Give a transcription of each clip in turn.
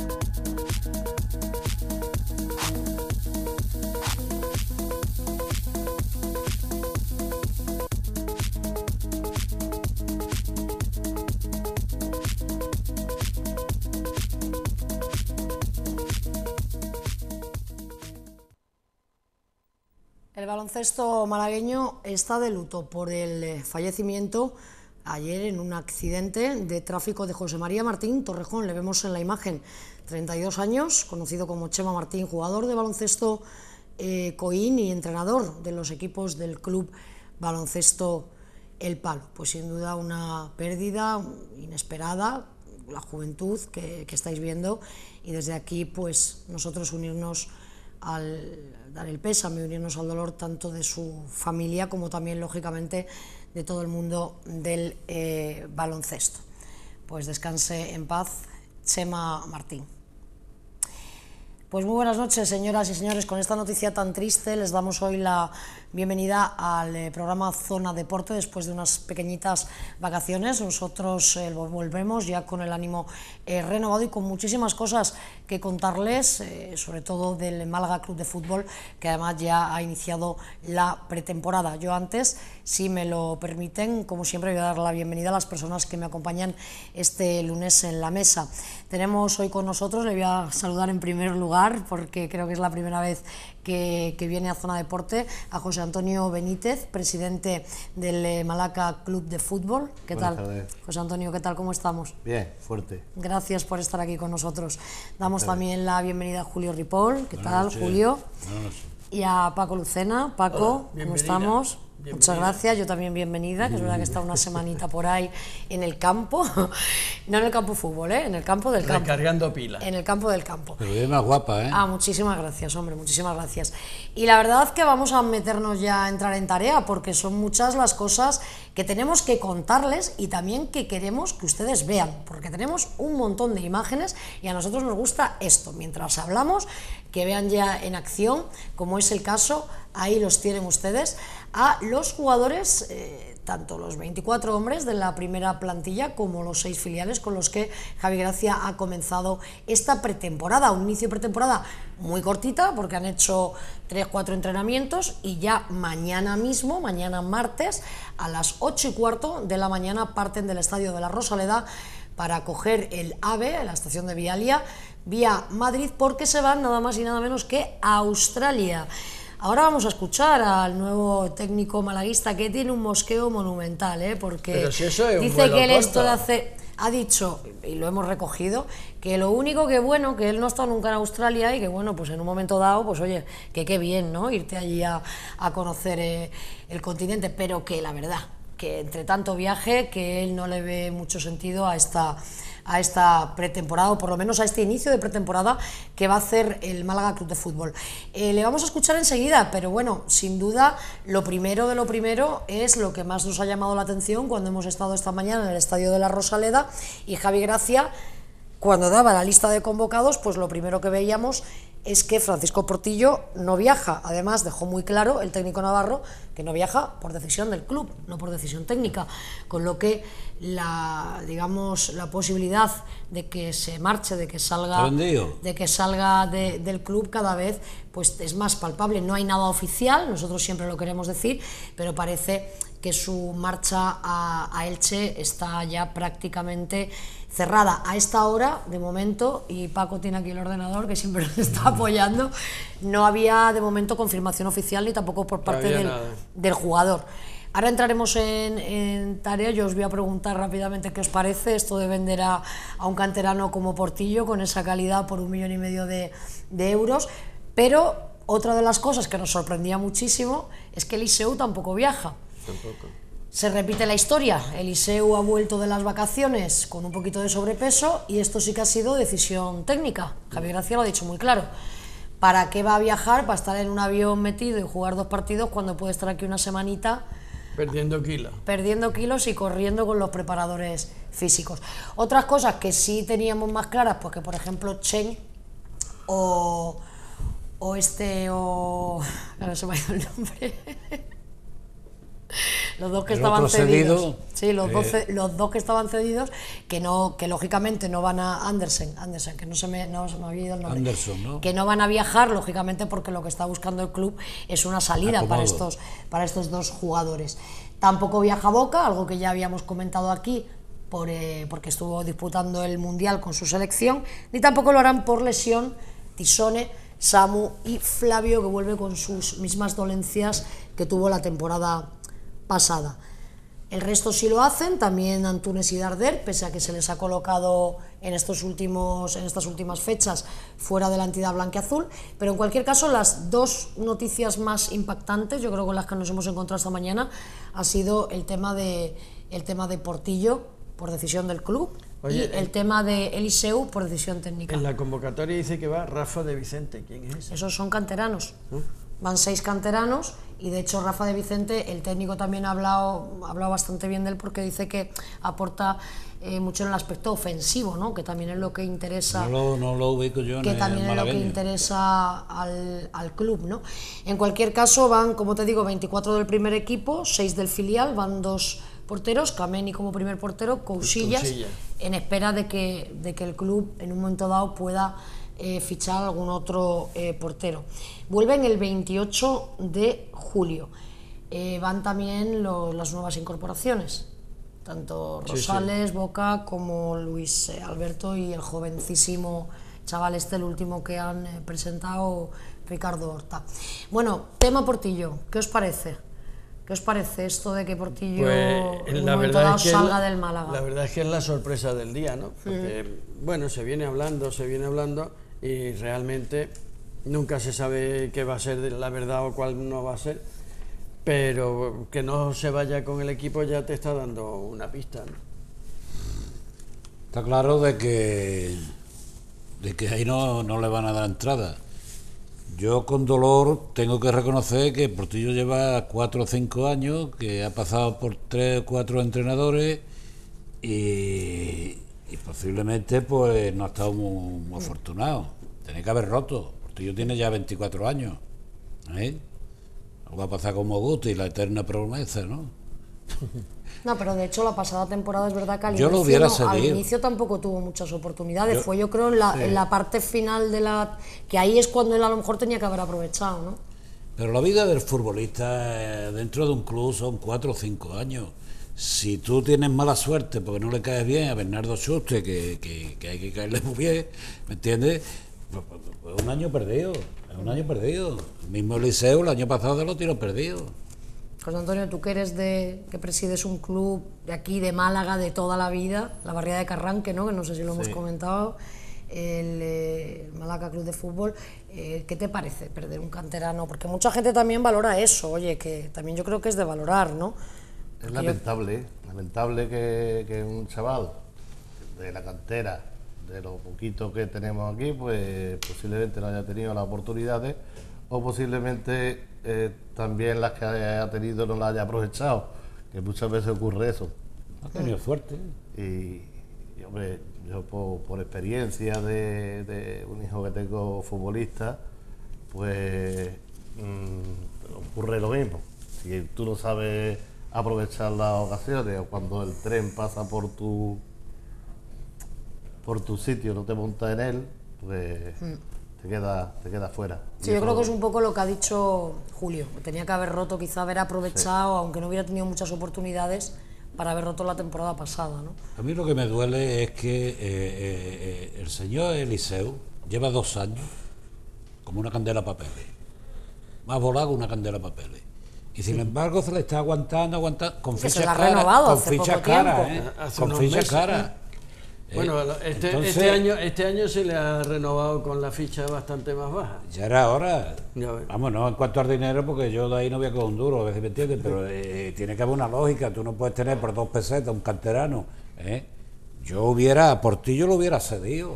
El baloncesto malagueño está de luto por el fallecimiento ayer en un accidente de tráfico de José María Martín Torrejón. Le vemos en la imagen, 32 años, conocido como Chema Martín, jugador de baloncesto Coín y entrenador de los equipos del club baloncesto El Palo. Pues sin duda una pérdida inesperada, la juventud que estáis viendo, y desde aquí pues nosotros unirnos al dar el pésame, unirnos al dolor tanto de su familia como también lógicamente de todo el mundo del baloncesto. Pues descanse en paz Chema Martín. Pues muy buenas noches, señoras y señores. Con esta noticia tan triste les damos hoy la bienvenida al programa Zona Deporte después de unas pequeñitas vacaciones. Nosotros volvemos ya con el ánimo renovado y con muchísimas cosas que contarles, sobre todo del Málaga Club de Fútbol, que además ya ha iniciado la pretemporada. Yo antes, si me lo permiten, como siempre voy a dar la bienvenida a las personas que me acompañan este lunes en la mesa. Tenemos hoy con nosotros, le voy a saludar en primer lugar, porque creo que es la primera vez que viene a Zona Deporte, a José Antonio Benítez, presidente del Málaga Club de Fútbol. ¿Qué tal? Buenas tardes. José Antonio, ¿qué tal? ¿Cómo estamos? Bien, fuerte. Gracias por estar aquí con nosotros. Damos también la bienvenida a Julio Ripoll. ¿Qué tal, Julio? Buenas noches. Y a Paco Lucena. Paco, ¿cómo estamos? Bienvenida. Muchas gracias, yo también bienvenida, que es verdad que está una semanita por ahí en el campo, no en el campo fútbol, en el campo del campo. Recargando pilas. En el campo del campo. Pero bien más guapa, ¿eh? Ah, muchísimas gracias, hombre, muchísimas gracias. Y la verdad que vamos a meternos ya a entrar en tarea, porque son muchas las cosas que tenemos que contarles y también que queremos que ustedes vean, porque tenemos un montón de imágenes y a nosotros nos gusta esto, mientras hablamos, que vean ya en acción, como es el caso, ahí los tienen ustedes, a los jugadores, tanto los 24 hombres de la primera plantilla como los 6 filiales con los que Javi Gracia ha comenzado esta pretemporada, un inicio de pretemporada muy cortita porque han hecho 3-4 entrenamientos y ya mañana mismo, mañana martes, a las 8:15 de la mañana parten del estadio de la Rosaleda para coger el AVE, la estación de Vialia, vía Madrid, porque se van nada más y nada menos que a Australia. Ahora vamos a escuchar al nuevo técnico malaguista, que tiene un mosqueo monumental, porque pero si eso es dice que él esto de hace, ha dicho, y lo hemos recogido, que lo único que bueno, que él no ha estado nunca en Australia y que bueno, pues en un momento dado, pues oye, que qué bien, ¿no? Irte allí a conocer el continente, pero que la verdad, que entre tanto viaje, que él no le ve mucho sentido a esta pretemporada, o por lo menos a este inicio de pretemporada que va a hacer el Málaga Club de Fútbol. Le vamos a escuchar enseguida, pero bueno, sin duda, lo primero de lo primero es lo que más nos ha llamado la atención cuando hemos estado esta mañana en el estadio de la Rosaleda y Javi Gracia, cuando daba la lista de convocados, pues lo primero que veíamos es que Francisco Portillo no viaja. Además, dejó muy claro el técnico navarro que no viaja por decisión del club, no por decisión técnica, con lo que la posibilidad de que se marche, de que salga del club cada vez pues es más palpable. No hay nada oficial, nosotros siempre lo queremos decir, pero parece que su marcha a Elche está ya prácticamente cerrada. A esta hora, de momento, y Paco tiene aquí el ordenador que siempre nos está apoyando, no había de momento confirmación oficial ni tampoco por parte del jugador. Ahora entraremos en tarea. Yo os voy a preguntar rápidamente qué os parece esto de vender a un canterano como Portillo con esa calidad por 1,5 millones de euros, pero otra de las cosas que nos sorprendía muchísimo es que Eliseu tampoco viaja. Se repite la historia, Eliseu ha vuelto de las vacaciones con un poquito de sobrepeso y esto sí que ha sido decisión técnica. Javi Gracia lo ha dicho muy claro. ¿Para qué va a viajar? Para estar en un avión metido y jugar 2 partidos cuando puede estar aquí una semanita perdiendo kilos y corriendo con los preparadores físicos. Otras cosas que sí teníamos más claras, pues que por ejemplo Chen ahora se me ha ido el nombre los dos que el estaban otro cedidos. cedido, Sí, los dos que estaban cedidos, que lógicamente no van a Andersen, que no se me había ido el nombre. Anderson, ¿no? Que no van a viajar, lógicamente, porque lo que está buscando el club es una salida para estos dos jugadores. Tampoco viaja Boca, algo que ya habíamos comentado aquí, porque estuvo disputando el Mundial con su selección, ni tampoco lo harán por lesión Tisone, Samu y Flavio, que vuelve con sus mismas dolencias que tuvo la temporada pasada. El resto sí lo hacen, también Antunes y Darder, pese a que se les ha colocado en estas últimas fechas fuera de la entidad blanquiazul, pero en cualquier caso las dos noticias más impactantes, yo creo con las que nos hemos encontrado esta mañana, ha sido el tema de Portillo, por decisión del club. Oye, y el tema de Eliseu por decisión técnica. En la convocatoria dice que va Rafa de Vicente. ¿Quién es ese? Esos son canteranos. Van 6 canteranos y de hecho Rafa de Vicente, el técnico también ha hablado bastante bien de él, porque dice que aporta mucho en el aspecto ofensivo, ¿no? Que también es lo que interesa. No lo ubico yo. Que también es lo que interesa al club, ¿no? En cualquier caso van, como te digo, 24 del primer equipo, 6 del filial, van 2 porteros, Kameni como primer portero, Cousillas, en espera de que el club en un momento dado pueda fichar algún otro portero. Vuelven el 28 de julio. Van también las nuevas incorporaciones, tanto Rosales, Boca, como Luis Alberto y el jovencísimo chaval el último que han presentado, Ricardo Horta. Bueno, tema Portillo, ¿qué os parece? ¿Qué os parece esto de que Portillo en un momento dado salga del Málaga? La verdad es que es la sorpresa del día, ¿no? Porque, bueno, se viene hablando y realmente nunca se sabe qué va a ser la verdad o cuál no va a ser, pero que no se vaya con el equipo ya te está dando una pista, ¿no? Está claro de que ahí no le van a dar entrada. Yo con dolor tengo que reconocer que Portillo lleva 4 o 5 años, que ha pasado por 3 o 4 entrenadores y posiblemente pues no ha estado muy afortunado. Tiene que haber roto. Portillo tiene ya 24 años. No va a pasar como Guti, la eterna promesa, ¿no? No, pero de hecho la pasada temporada es verdad que al inicio tampoco tuvo muchas oportunidades. Yo creo en la parte final que ahí es cuando él a lo mejor tenía que haber aprovechado, ¿no? Pero la vida del futbolista dentro de un club son 4 o 5 años. Si tú tienes mala suerte porque no le caes bien a Bernardo Schuster, que hay que caerle muy bien, ¿me entiendes? Pues un año perdido, El mismo Eliseu el año pasado lo tiró perdido. José Antonio, tú que eres que presides un club de aquí, de Málaga, de toda la vida, la Barriada de Carranque, ¿no? Que no sé si lo hemos comentado, el Málaga Club de Fútbol, ¿qué te parece perder un canterano? Porque mucha gente también valora eso, oye, que también yo creo que es de valorar, ¿no? Es lamentable que un chaval de la cantera, de lo poquito que tenemos aquí, pues posiblemente no haya tenido las oportunidades, o posiblemente también las que haya tenido no las haya aprovechado, que muchas veces ocurre eso. Ha tenido suerte. Y hombre, yo por experiencia de un hijo que tengo futbolista, pues ocurre lo mismo. Si tú no sabes aprovechar las ocasiones, o cuando el tren pasa por tu sitio, no te montas en él, pues te queda fuera. Sí, yo creo que es un poco lo que ha dicho Julio, que tenía que haber roto, quizá haber aprovechado, aunque no hubiera tenido muchas oportunidades, para haber roto la temporada pasada, ¿no? A mí lo que me duele es que el señor Eliseu lleva 2 años como una candela a papeles, más volado que una candela a papeles, y sin embargo se le está aguantando con fichas caras, Bueno, este año se le ha renovado con la ficha bastante más baja. Ya era hora. Vamos, no en cuanto al dinero, porque yo de ahí no voy a coger un duro, a ver si me entiendes, pero tiene que haber una lógica. Tú no puedes tener por 2 pesetas un canterano. A Portillo lo hubiera cedido.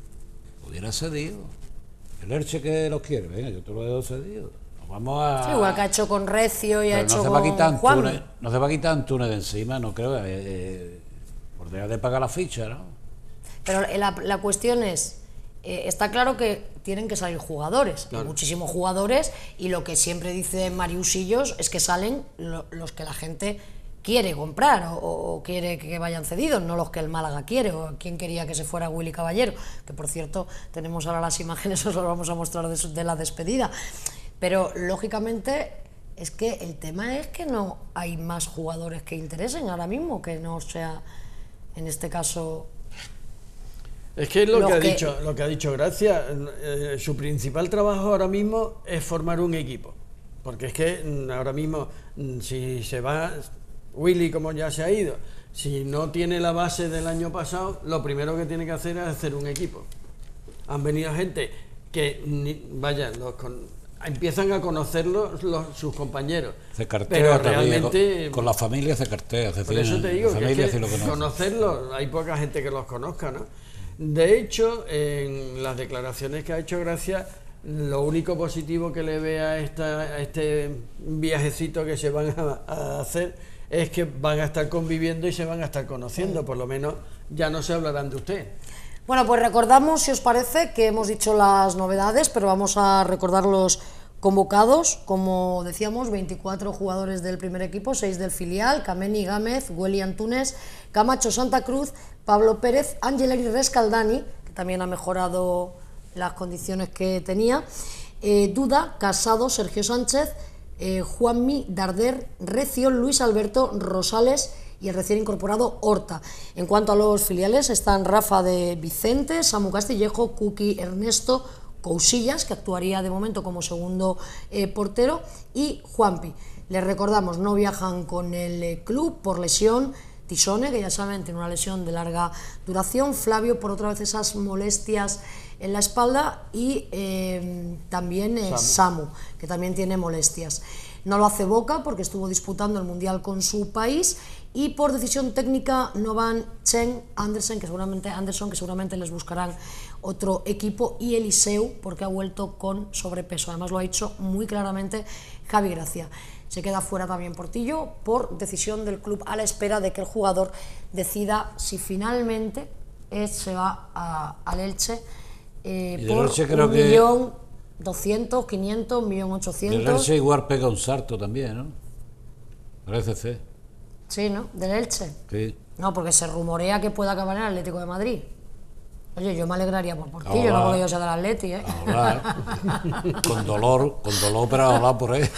El Elche que los quiere, venga, yo te lo dejo cedido. Vamos a... Sí, igual que ha hecho con Recio y ha hecho con Juan. No se va a quitar Antunes de encima, no creo, por dejar de pagar la ficha, ¿no? Pero la cuestión es, está claro que tienen que salir jugadores, Claro. muchísimos jugadores, y lo que siempre dice Mariusillos es que salen los que la gente quiere comprar o quiere que vayan cedidos, no los que el Málaga quiere, o quien quería que se fuera Willy Caballero, que por cierto tenemos ahora las imágenes, os las vamos a mostrar de la despedida, pero lógicamente es que el tema es que no hay más jugadores que interesen ahora mismo, que no sea, en este caso... Es que es lo que ha dicho Gracia, su principal trabajo ahora mismo es formar un equipo, porque es que ahora mismo si se va Willy, como ya se ha ido, si no tiene la base del año pasado, lo primero que tiene que hacer es hacer un equipo. Han venido gente que, empiezan a conocerlo sus compañeros, Se cartea pero todavía, realmente con la familia se cartea. por eso te digo que, conocerlos, hay poca gente que los conozca, ¿no? De hecho, en las declaraciones que ha hecho Gracia, lo único positivo que le ve a este viajecito que se van a hacer es que van a estar conviviendo y se van a estar conociendo, por lo menos ya no se hablarán de usted. Bueno, pues recordamos, si os parece, que hemos dicho las novedades, pero vamos a recordar los convocados. Como decíamos, 24 jugadores del primer equipo, 6 del filial: Kameni Gámez, Güeli Antunes, Camacho Santa Cruz, Pablo Pérez, Angeleri Rescaldani, que también ha mejorado las condiciones que tenía, Duda, Casado, Sergio Sánchez, Juanmi, Darder, Recio, Luis Alberto, Rosales y el recién incorporado Horta. En cuanto a los filiales, están Rafa de Vicente, Samu Castillejo, Kuki Ernesto, Cousillas, que actuaría de momento como segundo portero, y Juanpi. Les recordamos, no viajan con el club por lesión: Tisone, que ya saben, tiene una lesión de larga duración; Flavio, por otra vez esas molestias en la espalda; y también Samu, que también tiene molestias. No lo hace Boca porque estuvo disputando el Mundial con su país, y por decisión técnica no van Chen, Anderson, que seguramente les buscarán otro equipo, y Eliseu, porque ha vuelto con sobrepeso. Además lo ha dicho muy claramente Javi Gracia. Se queda fuera también Portillo por decisión del club, a la espera de que el jugador decida si finalmente se va al Elche por Elche creo 1.200.000, 500, 1.800.000. El Elche igual pega un salto también, ¿no? Parece ser. Sí, ¿no? Del Elche. Sí. No, porque se rumorea que pueda acabar en el Atlético de Madrid. Oye, yo me alegraría por Portillo, no porque yo sea del Atleti, ¿eh? Hablar. Con dolor, pero hablar por él.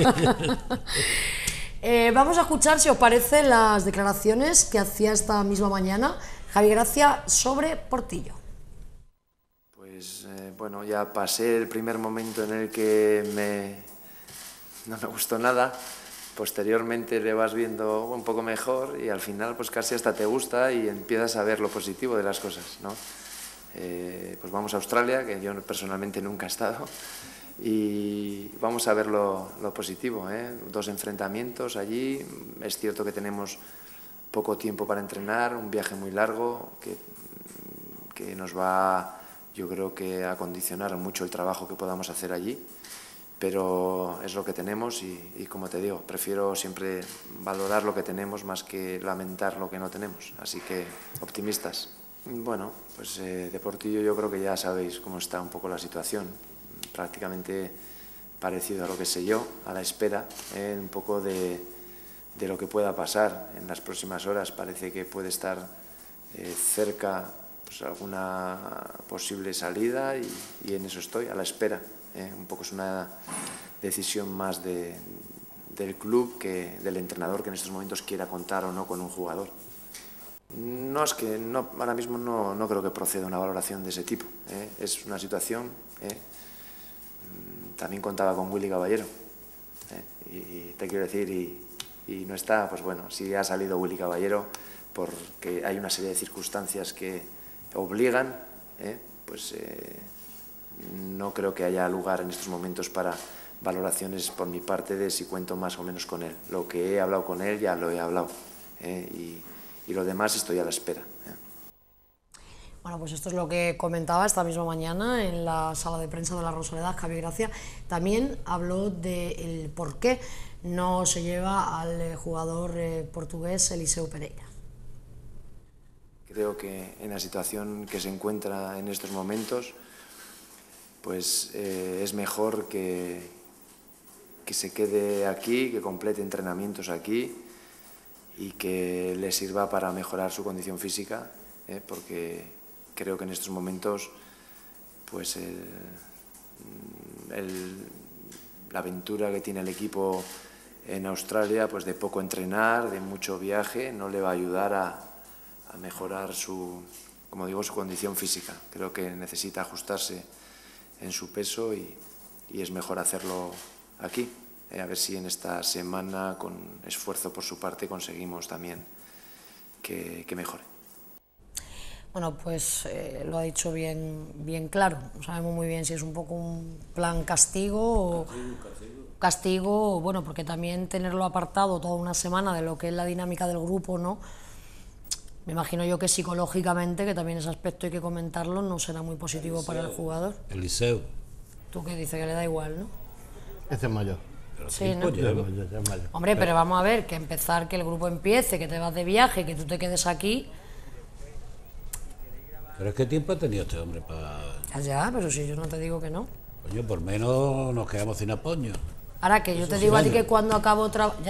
Vamos a escuchar, si os parece, las declaraciones que hacía esta misma mañana Javi Gracia sobre Portillo. Pues bueno, ya pasé el primer momento en el que no me gustó nada. Posteriormente le vas viendo un poco mejor y al final pues casi hasta te gusta y empiezas a ver lo positivo de las cosas, ¿no? Pues vamos a Australia, que yo personalmente nunca he estado, y vamos a ver lo positivo, ¿eh? 2 enfrentamientos allí. Es cierto que tenemos poco tiempo para entrenar, un viaje muy largo que nos va, yo creo, que a condicionar mucho el trabajo que podamos hacer allí. Pero es lo que tenemos y como te digo, prefiero siempre valorar lo que tenemos más que lamentar lo que no tenemos. Así que optimistas. Bueno, pues de Portillo yo creo que ya sabéis cómo está un poco la situación. Prácticamente parecido a lo que sé yo, a la espera un poco de lo que pueda pasar en las próximas horas. Parece que puede estar cerca pues, alguna posible salida y en eso estoy, a la espera. Un poco es una decisión más del club que del entrenador, que en estos momentos quiera contar o no con un jugador. No, es que ahora mismo no creo que proceda una valoración de ese tipo. Es una situación. También contaba con Willy Caballero. Y te quiero decir, y no está, pues bueno, si ha salido Willy Caballero porque hay una serie de circunstancias que obligan, pues no creo que haya lugar en estos momentos para valoraciones por mi parte de si cuento más o menos con él. Lo que he hablado con él ya lo he hablado, y lo demás estoy a la espera. Bueno, pues esto es lo que comentaba esta misma mañana en la sala de prensa de la Rosaleda, Javi Gracia. También habló del por qué no se lleva al jugador portugués Eliseu Pereira. Creo que en la situación que se encuentra en estos momentos, pues es mejor que se quede aquí, que complete entrenamientos aquí y que le sirva para mejorar su condición física, porque creo que en estos momentos pues la aventura que tiene el equipo en Australia, pues de poco entrenar, de mucho viaje, no le va a ayudar a mejorar su condición física. Creo que necesita ajustarse en su peso y es mejor hacerlo aquí. A ver si en esta semana, con esfuerzo por su parte, conseguimos también que mejore. Bueno, pues lo ha dicho bien claro. No sabemos muy bien si es un poco un plan castigo o bueno, porque también tenerlo apartado toda una semana de lo que es la dinámica del grupo, ¿no? Me imagino yo que psicológicamente, que también ese aspecto hay que comentarlo, no será muy positivo para el jugador. Eliseo. Tú que dices que le da igual, ¿no? Este es mayor. Sí, ¿no? Ya es mayor. Hombre, pero vamos a ver, que empezar, que el grupo empiece, que te vas de viaje, que tú te quedes aquí. Pero es que tiempo ha tenido este hombre para... Ya, pero si yo no te digo que no. Coño, por menos nos quedamos sin apoyo. Ahora que yo te digo a ti que cuando acabó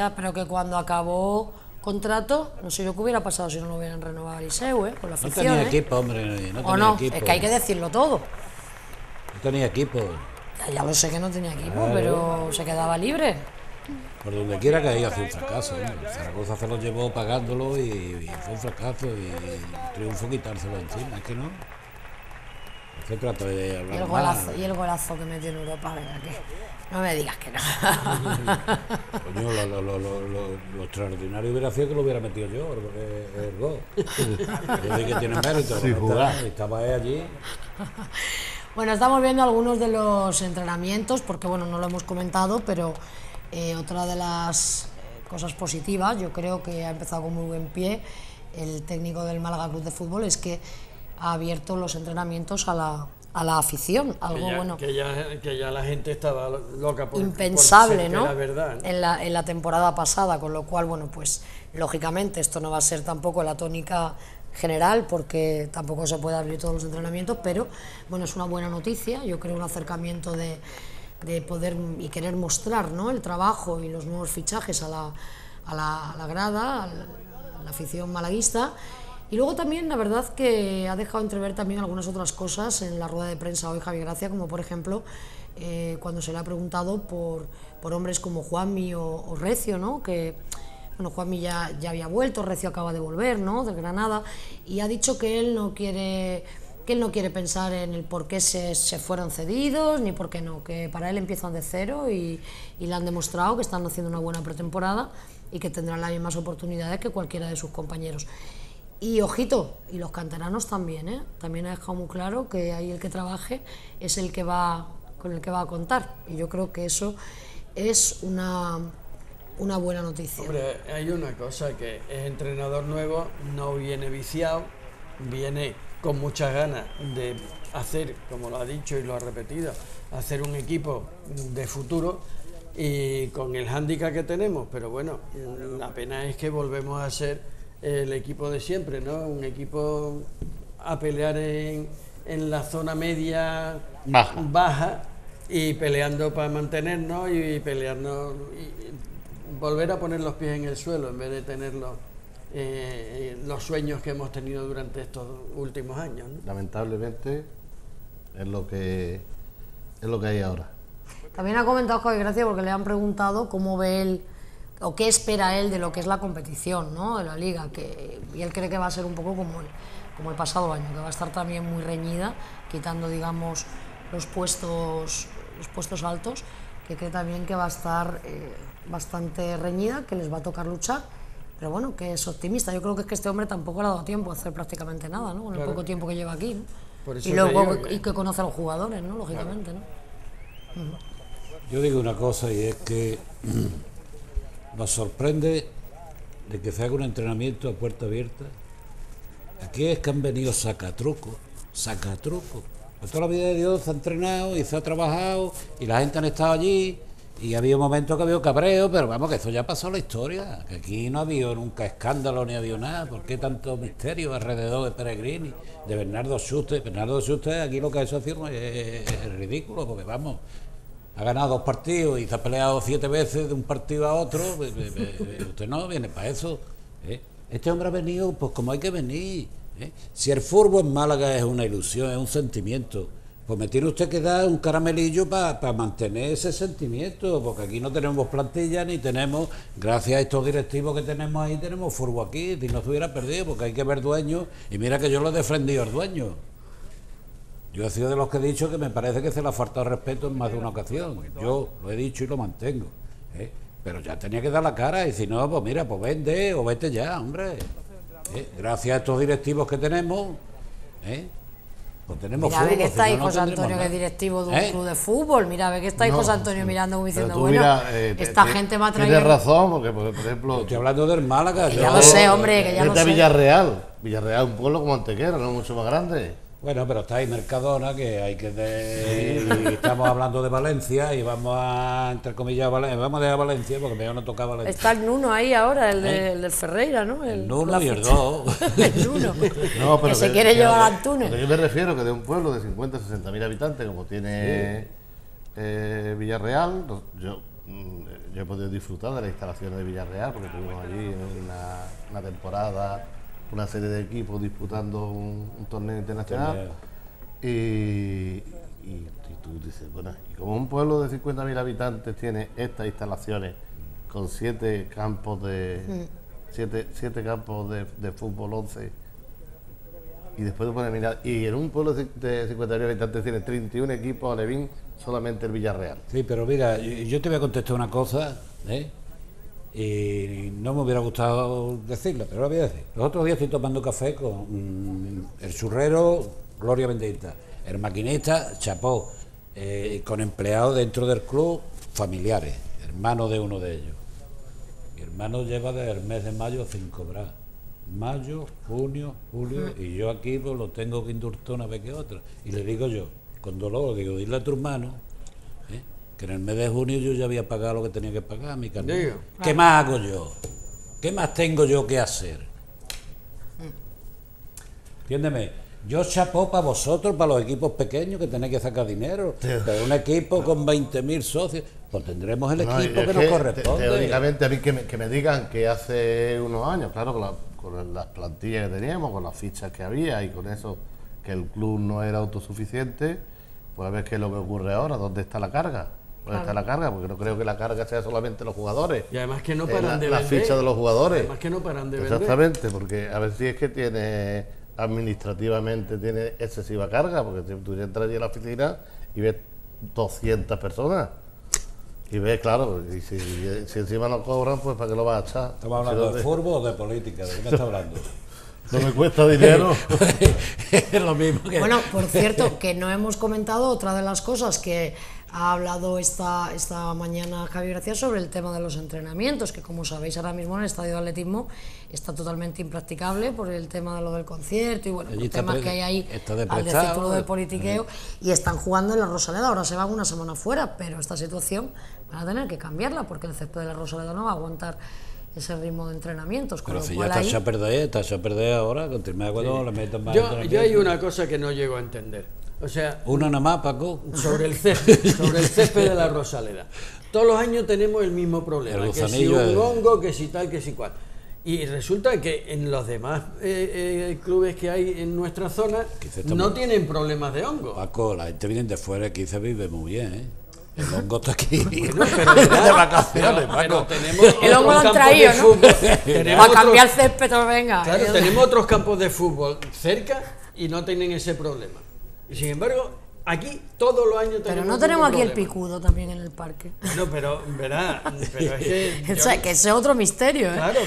contrato, no sé yo qué hubiera pasado si no lo hubieran renovado a Eliseu, con la No afición, tenía equipo, hombre, no ¿O tenía no? equipo. Es que hay que decirlo todo. No tenía equipo. Ya lo sé que no tenía equipo, Claro. pero se quedaba libre. Por donde quiera que haya sido un fracaso. Hombre. Zaragoza se lo llevó pagándolo y fue un fracaso y triunfo quitárselo encima, es que no. No se trata de hablar mal. Y el golazo que metió en Europa, venga, que no me digas que no. Coño, lo extraordinario hubiera sido que lo hubiera metido yo, el gol. Yo sé que tiene mérito. Sí, jugar. Estaba él allí. Bueno, estamos viendo algunos de los entrenamientos, porque bueno, no lo hemos comentado, pero otra de las cosas positivas, yo creo que ha empezado con muy buen pie el técnico del Málaga Club de Fútbol, es que ha abierto los entrenamientos a la afición, algo bueno. Que ya la gente estaba loca por impensable, por ser ¿no? que era verdad, ¿no? En la temporada pasada, con lo cual, bueno, pues lógicamente esto no va a ser tampoco la tónica general, porque tampoco se puede abrir todos los entrenamientos, pero bueno, es una buena noticia, yo creo un acercamiento de poder y querer mostrar, ¿no?, el trabajo y los nuevos fichajes a la grada, a la afición malaguista. Y luego también, la verdad, que ha dejado entrever también algunas otras cosas en la rueda de prensa hoy Javi Gracia, como por ejemplo cuando se le ha preguntado por hombres como Juanmi o Recio, ¿no?, que bueno, Juanmi ya había vuelto, Recio acaba de volver, ¿no?, del Granada, y ha dicho que él no quiere pensar en el por qué se fueron cedidos, ni por qué no, que para él empiezan de cero y le han demostrado que están haciendo una buena pretemporada y que tendrán las mismas oportunidades que cualquiera de sus compañeros. Y ojito, y los canteranos también, también ha dejado muy claro que ahí el que trabaje es el que con el que va a contar, y yo creo que eso es una buena noticia. Hombre, hay una cosa, que es entrenador nuevo, no viene viciado, viene con muchas ganas de hacer, como lo ha dicho y lo ha repetido, hacer un equipo de futuro, y con el hándicap que tenemos, pero bueno, la pena es que volvemos a ser el equipo de siempre, ¿no? Un equipo a pelear en la zona media baja y peleando para mantenernos y pelearnos y volver a poner los pies en el suelo en vez de tener los sueños que hemos tenido durante estos últimos años, ¿no? Lamentablemente es lo que hay ahora. También ha comentado Javi Gracia, porque le han preguntado cómo ve él o qué espera él de lo que es la competición, ¿no?, de la liga, y él cree que va a ser un poco como el pasado año, que va a estar también muy reñida, quitando, digamos, los puestos altos, que cree también que va a estar bastante reñida, que les va a tocar luchar, pero bueno, que es optimista. Yo creo que es que este hombre tampoco le ha dado tiempo a hacer prácticamente nada, ¿no?, con el poco tiempo que lleva aquí, ¿no? Por eso Y luego te digo que conoce a los jugadores, ¿no?, lógicamente, ¿no? Yo digo una cosa, y es que nos sorprende de que se haga un entrenamiento a puerta abierta. Aquí es que han venido sacatrucos. Pues toda la vida de Dios se ha entrenado y se ha trabajado y la gente han estado allí Y había momentos que había cabreo, pero vamos, que eso ya pasó la historia, que aquí no ha habido nunca escándalo ni ha habido nada. ¿Por qué tanto misterio alrededor de Peregrini, de Bernardo Schuster? Bernardo Schuster, aquí lo que ha hecho es ridículo, porque vamos, ha ganado 2 partidos y se ha peleado 7 veces de un partido a otro. Usted no viene para eso, ¿eh? Este hombre ha venido pues como hay que venir, ¿eh? Si el fútbol en Málaga es una ilusión, es un sentimiento, pues me tiene usted que dar un caramelillo para mantener ese sentimiento, porque aquí no tenemos plantilla ni tenemos, gracias a estos directivos que tenemos ahí, tenemos fútbol aquí, si no se hubiera perdido, porque hay que ver dueños, y mira que yo lo he defendido al dueño. Yo he sido de los que he dicho que me parece que se le ha faltado respeto en más de una ocasión, yo lo he dicho y lo mantengo, ¿eh? Pero ya tenía que dar la cara, y si no, pues mira, pues vende o vete ya, hombre, ¿eh? Gracias a estos directivos que tenemos, ¿eh? Pues tenemos mira, ve que está ahí no José Antonio, que es directivo de un club de fútbol. Mira, ve que está ahí José Antonio mirando como diciendo, bueno, mira, esta gente me ha traído... Tienes razón, porque por ejemplo... Estoy hablando del Málaga. Ya lo sé, hombre, que ya lo sé. Villarreal es un pueblo como Antequera, no mucho más grande. Bueno, pero está ahí Mercadona, que hay que... Y estamos hablando de Valencia, y vamos a, entre comillas, vamos a dejar Valencia, porque mejor no toca Valencia. Está el Nuno ahí ahora, el del Ferreira, ¿no? El Nuno y el 2. El Nuno, no, pero que se quiere llevar a Antunes. Yo me refiero que de un pueblo de 50 60 mil habitantes, como tiene Villarreal, yo he podido disfrutar de las instalaciones de Villarreal, porque estuvimos allí en una temporada, una serie de equipos disputando un torneo internacional. Y tú dices, bueno, y como un pueblo de 50.000 habitantes tiene estas instalaciones con 7 campos de siete campos de fútbol, 11, y después te pones a mirar, y en un pueblo de 50.000 habitantes tiene 31 equipos, Alevín, solamente el Villarreal. Sí, pero mira, yo te voy a contestar una cosa, ¿eh? Y no me hubiera gustado decirla, pero la voy a decir. Los otros días estoy tomando café con el churrero, Gloria Bendita, el maquinista, Chapó, con empleados dentro del club, familiares, hermanos de uno de ellos. Mi hermano lleva desde el mes de mayo sin cobrar. Mayo, junio, julio, y yo aquí pues lo tengo que indultar una vez que otra. Y le digo yo, con dolor, digo, dile a tu hermano, que en el mes de junio yo ya había pagado lo que tenía que pagar, mi carnet. ¿Qué más hago yo? ¿Qué más tengo yo que hacer? Entiéndeme, yo chapó para vosotros, para los equipos pequeños que tenéis que sacar dinero, pero un equipo con 20.000 socios, pues tendremos el equipo que nos corresponde. Teóricamente, a mí que me digan que hace unos años, claro, con las plantillas que teníamos, con las fichas que había y con eso, que el club no era autosuficiente, pues a ver qué es lo que ocurre ahora, ¿dónde está la carga? ¿Dónde está la carga? Porque no creo que la carga sea solamente los jugadores. Y además que no paran de vender. Las fichas de los jugadores. Además que no paran de vender. Exactamente, porque a ver si es que tiene, administrativamente tiene excesiva carga, porque tú entras allí a la oficina y ves 200 personas. Y ves, claro, y si encima no cobran, pues ¿para qué lo vas a echar? ¿Estamos hablando de fútbol o de política? ¿De qué me está hablando? No me cuesta dinero. Es lo mismo que... Bueno, por cierto, que no hemos comentado otra de las cosas que ha hablado esta mañana Javi Gracia sobre el tema de los entrenamientos, que como sabéis ahora mismo en el estadio de atletismo está totalmente impracticable por el tema de lo del concierto y bueno, los temas que hay ahí al decirlo de politiqueo, y están jugando en la Rosaleda. Ahora se van una semana fuera, pero esta situación van a tener que cambiarla porque el césped de la Rosaleda no va a aguantar ese ritmo de entrenamientos. Pero si ya está a perder ahora, con terminar cuando le metan más. Yo hay una cosa que no llego a entender. O sea, una nada más, Paco. Sobre el césped de la Rosaleda. Todos los años tenemos el mismo problema, que si un hongo, que si tal, que si cual. Y resulta que en los demás clubes que hay en nuestra zona no tienen problemas de hongo. Paco, la gente viene de fuera, aquí se vive muy bien, ¿eh? El hongo está aquí. Bueno, pero de vacaciones, pero tenemos el hongo lo han traído, ¿no? Para cambiar el césped, venga. Claro, tenemos otros campos de fútbol cerca y no tienen ese problema. Y sin embargo, aquí todos los años tenemos. Pero no tenemos aquí el picudo también en el parque. No, pero verá, pero es que. O sea, que ese es otro misterio, ¿eh? Claro,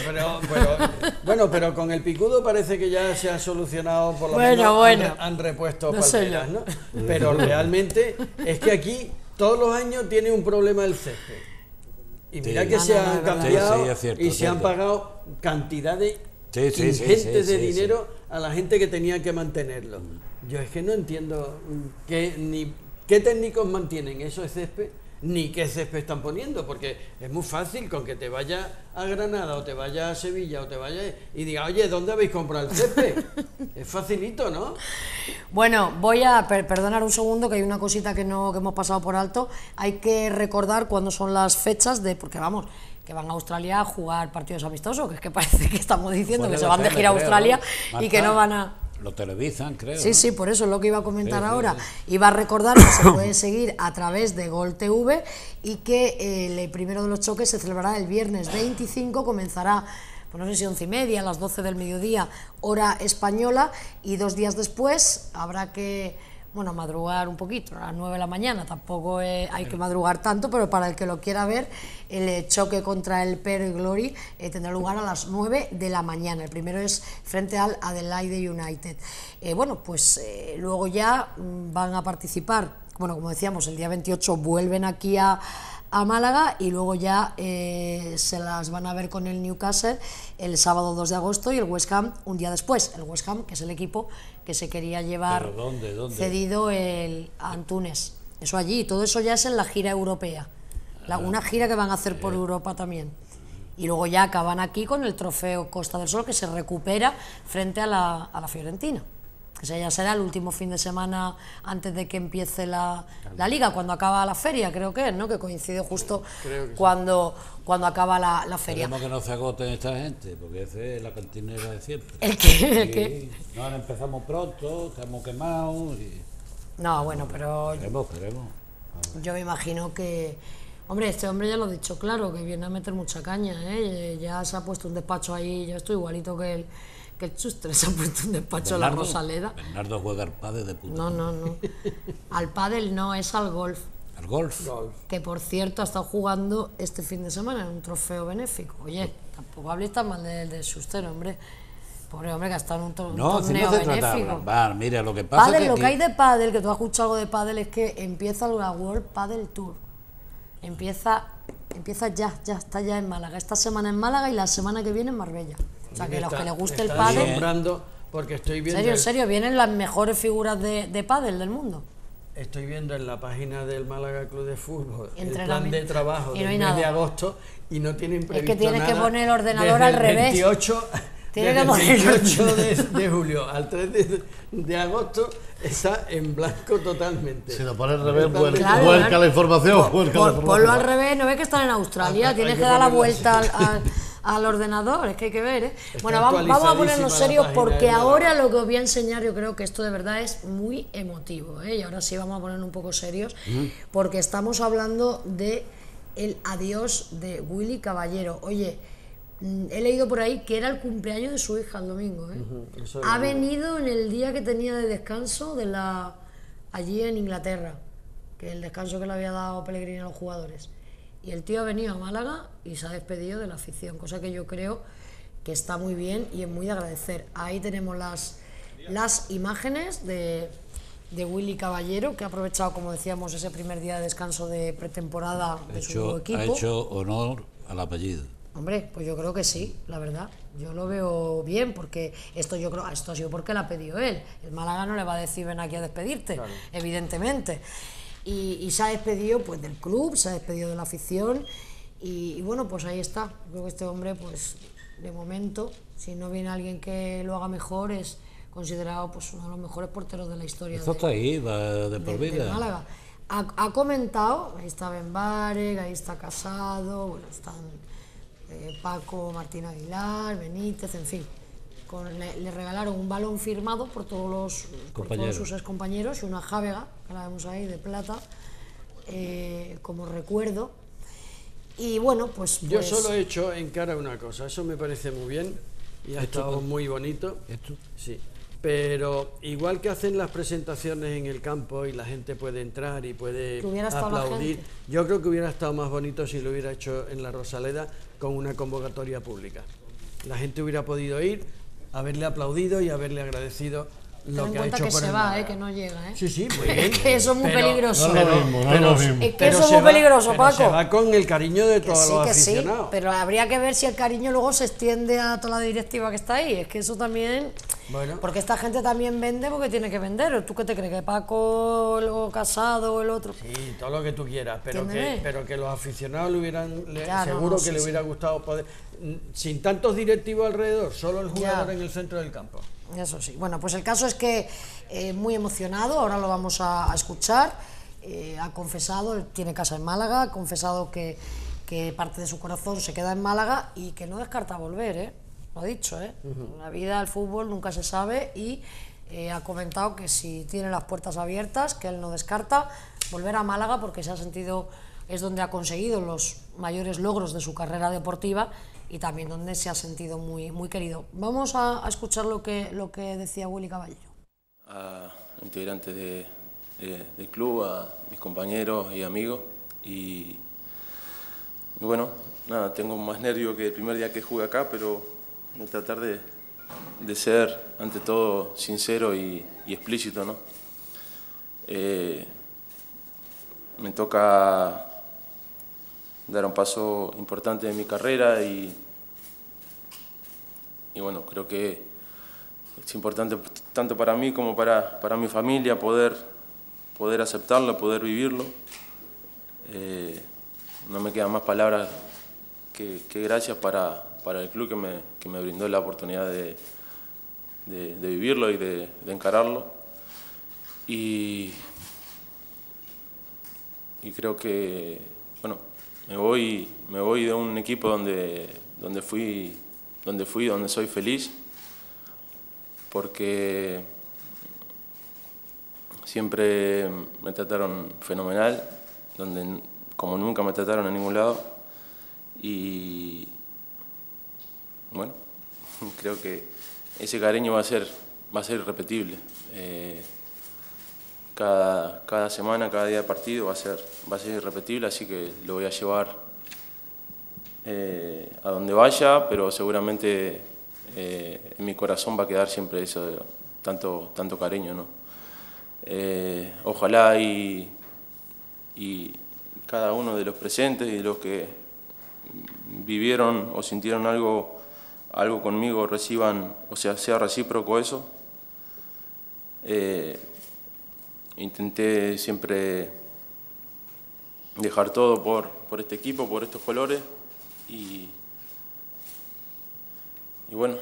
pero con el picudo parece que ya se ha solucionado, por lo menos han repuesto palmeras, ¿no? Pero realmente es que aquí todos los años tiene un problema el césped. Y mira que se han cambiado y se han pagado cantidades ingentes de dinero a la gente que tenía que mantenerlo. Yo es que no entiendo qué técnicos mantienen eso de césped, ni qué césped están poniendo, porque es muy fácil con que te vayas a Granada o te vayas a Sevilla o te vayas y digas, oye, ¿dónde habéis comprado el césped? Es facilito, ¿no? Bueno, voy a perdonar un segundo, que hay una cosita que hemos pasado por alto. Hay que recordar cuándo son las fechas porque vamos, que van a Australia a jugar partidos amistosos, que es que parece que estamos diciendo que se van de gira a Australia y que no van a... Lo televisan, creo. Sí, ¿no? sí, por eso es lo que iba a comentar Sí, ahora. sí. Iba a recordar que se puede seguir a través de Gol TV y que el primero de los choques se celebrará el viernes 25, comenzará, pues no sé si 11:30, a las 12 del mediodía, hora española, y 2 días después habrá que, bueno, madrugar un poquito, a las 9 de la mañana, tampoco hay que madrugar tanto, pero para el que lo quiera ver, el choque contra el Perth Glory tendrá lugar a las 9 de la mañana. El primero es frente al Adelaide United. Bueno, pues luego ya van a participar, bueno, como decíamos, el día 28 vuelven aquí a Málaga y luego ya se las van a ver con el Newcastle el sábado 2 de agosto y el West Ham un día después. El West Ham, que es el equipo que se quería llevar ¿Dónde? cedido a Antunes. Eso allí, todo eso ya es en la gira europea. Una gira que van a hacer por Europa también. Y luego ya acaban aquí con el trofeo Costa del Sol, que se recupera frente a la Fiorentina. Ese ya será el último fin de semana antes de que empiece la liga, cuando acaba la feria, creo que es, ¿no? Que coincide justo cuando acaba la feria. Esperemos que no se agoten esta gente, porque esa es la cantinera de siempre. ¿El qué? No, ahora empezamos pronto, estamos quemados. No, bueno, pero Esperemos. yo me imagino que... Hombre, este hombre ya lo ha dicho claro, que viene a meter mucha caña, ¿eh? Ya se ha puesto un despacho ahí, yo estoy igualito que el Chuster, se ha puesto un despacho en la Rosaleda. Bernardo juega al pádel de puta. No. Al pádel no, es al golf. ¿Al golf? Que por cierto ha estado jugando este fin de semana en un trofeo benéfico. Oye, tampoco habléis tan mal de Schuster, hombre. Pobre hombre que ha estado en un torneo Si no se trata de benéfico. hablar, mira, lo que pasa Pádel, es que lo que hay de pádel, que tú has escuchado algo de pádel, es que empieza la World Padel Tour. Empieza ya, está ya en Málaga. Esta semana en Málaga y la semana que viene en Marbella. O sea, que los que les guste el pádel... asombrando porque estoy viendo... En serio, vienen las mejores figuras de pádel del mundo. Estoy viendo en la página del Málaga Club de Fútbol el plan Entrenamiento. de trabajo Y no del hay mes nada. de agosto y no tienen previsto Es que tienes que nada poner el ordenador desde al el revés. 28, Tienes desde que poner el el 28 de julio al 3 de agosto está en blanco totalmente. Si lo pones al revés, vuelca Claro, la información. vuelca la información. Ponlo al revés, no ves que están en Australia, Hay tienes que que dar la ponerlo vuelta así. al ordenador, es que hay que ver, ¿eh? Está Bueno, vamos a ponernos actualizadísima la serios página porque de Málaga. ahora lo que os voy a enseñar, yo creo que esto de verdad es muy emotivo, ¿eh? Y ahora sí vamos a ponernos un poco serios, porque estamos hablando de el adiós de Willy Caballero. Oye, he leído por ahí que era el cumpleaños de su hija el domingo, ¿eh? Eso Ha es venido en el día que tenía de descanso allí en Inglaterra, que el descanso que le había dado Pellegrini a los jugadores. Y el tío ha venido a Málaga y se ha despedido de la afición, cosa que yo creo que está muy bien y es muy de agradecer. Ahí tenemos las imágenes de Willy Caballero, que ha aprovechado, como decíamos, ese primer día de descanso de pretemporada de su nuevo equipo. Ha hecho honor al apellido. Hombre, pues yo creo que sí, la verdad. Yo lo veo bien, porque esto ha sido porque lo ha pedido él. El Málaga no le va a decir ven aquí a despedirte, claro, evidentemente. Y se ha despedido pues del club, se ha despedido de la afición y bueno, pues ahí está. Creo que este hombre, pues de momento, si no viene alguien que lo haga mejor, es considerado pues uno de los mejores porteros de la historia. Esto está ahí, va de por vida. De Málaga. Ha comentado, ahí está Ben Barek, ahí está Casado, bueno, están Paco Martín Aguilar, Benítez, en fin. Le regalaron un balón firmado por todos sus excompañeros y una jávega, que la vemos ahí, de plata, como recuerdo. Y bueno, pues... Yo solo he hecho en cara una cosa, eso me parece muy bien y ha estado muy bonito. ¿Esto? Sí, pero igual que hacen las presentaciones en el campo y la gente puede entrar y puede aplaudir, yo creo que hubiera estado más bonito si lo hubiera hecho en la Rosaleda con una convocatoria pública. La gente hubiera podido ir, haberle aplaudido y haberle agradecido Ten lo en que ha cuenta hecho que por se el va, Málaga. que no llega, Sí, sí, muy bien. Es que eso es muy peligroso. No es lo mismo, no es lo mismo. Es que Pero eso es se muy va- peligroso, pero Paco. se va con el cariño de Que todos sí, los que sí, aficionados. pero habría que ver si el cariño luego se extiende a toda la directiva que está ahí. Es que eso también... Bueno. Porque esta gente también vende porque tiene que vender. ¿Tú qué te crees? ¿Que Paco, el Casado o el otro? Sí, todo lo que tú quieras, Entiéndeme. pero que los aficionados Ya, no, seguro no, que sí, le hubiera gustado poder, sin tantos directivos alrededor, solo el jugador Ya. en el centro del campo. Eso sí. Bueno, pues el caso es que muy emocionado, ahora lo vamos a escuchar. Ha confesado, él tiene casa en Málaga, ha confesado que parte de su corazón se queda en Málaga y que no descarta volver, ¿eh? Lo ha dicho, ¿eh? La vida, el fútbol nunca se sabe y ha comentado que si tiene las puertas abiertas, que él no descarta volver a Málaga porque se ha sentido, es donde ha conseguido los mayores logros de su carrera deportiva y también donde se ha sentido muy, muy querido. Vamos a escuchar lo que decía Willy Caballero. A integrantes del club, a mis compañeros y amigos y bueno, nada, tengo más nervio que el primer día que jugué acá, pero voy a tratar de ser ante todo sincero y explícito, ¿no? Me toca dar un paso importante en mi carrera y bueno, creo que es importante tanto para mí como para mi familia poder aceptarlo, poder vivirlo. No me quedan más palabras que gracias para el club que me brindó la oportunidad de vivirlo y de encararlo. Y creo que, bueno, me voy de un equipo donde soy feliz, porque siempre me trataron fenomenal, como nunca me trataron en ningún lado, y bueno, creo que ese cariño va a ser irrepetible. Cada semana, cada día de partido va a ser irrepetible, así que lo voy a llevar a donde vaya, pero seguramente en mi corazón va a quedar siempre eso, tanto cariño, ¿no? Ojalá y cada uno de los presentes y de los que vivieron o sintieron algo conmigo reciban, o sea recíproco eso. Intenté siempre dejar todo por este equipo, por estos colores y bueno,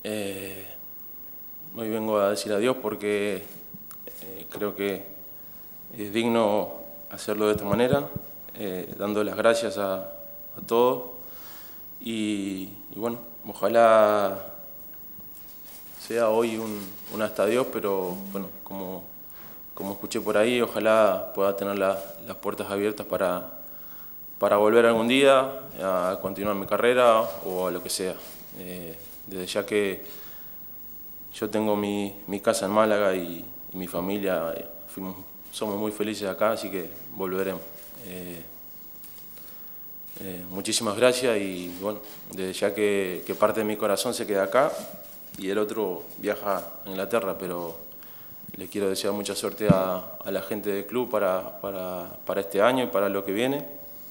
hoy vengo a decir adiós porque creo que es digno hacerlo de esta manera, dando las gracias a todos y bueno, ojalá sea hoy un hasta adiós, pero bueno, como escuché por ahí, ojalá pueda tener las puertas abiertas para volver algún día a continuar mi carrera o a lo que sea. Desde ya que yo tengo mi casa en Málaga y mi familia, somos muy felices acá, así que volveremos. Muchísimas gracias y bueno, desde ya que parte de mi corazón se queda acá y el otro viaja a Inglaterra, pero les quiero desear mucha suerte a la gente del club para este año y para lo que viene.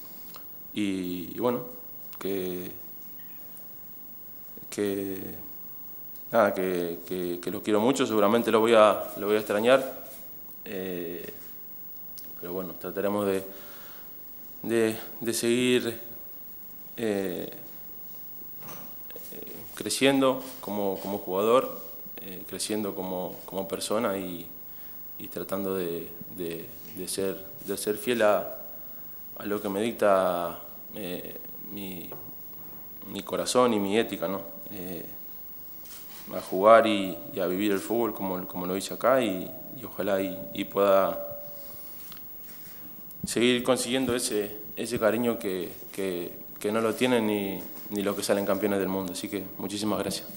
Y bueno, que los quiero mucho, seguramente lo voy a extrañar. Pero bueno, trataremos de seguir creciendo como jugador, creciendo como persona y tratando de ser fiel a lo que me dicta mi corazón y mi ética, ¿no? A jugar y a vivir el fútbol como lo hice acá y ojalá y pueda seguir consiguiendo ese cariño que no lo tienen ni los que salen campeones del mundo. Así que muchísimas gracias.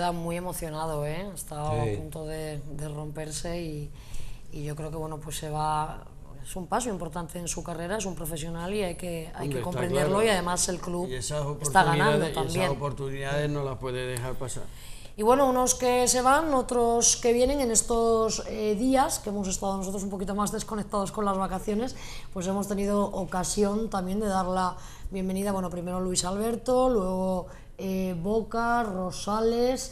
queda muy emocionado, ¿eh? Está Sí. a punto de romperse y yo creo que, bueno, pues se va... Es un paso importante en su carrera, es un profesional y hay que Hombre, está comprenderlo, claro. y además el club Y esas está ganando oportunidades, y también. esas oportunidades no las puede dejar pasar. Y bueno, unos que se van, otros que vienen en estos días, que hemos estado nosotros un poquito más desconectados con las vacaciones, pues hemos tenido ocasión también de dar la bienvenida, bueno, primero Luis Alberto, luego Boca, Rosales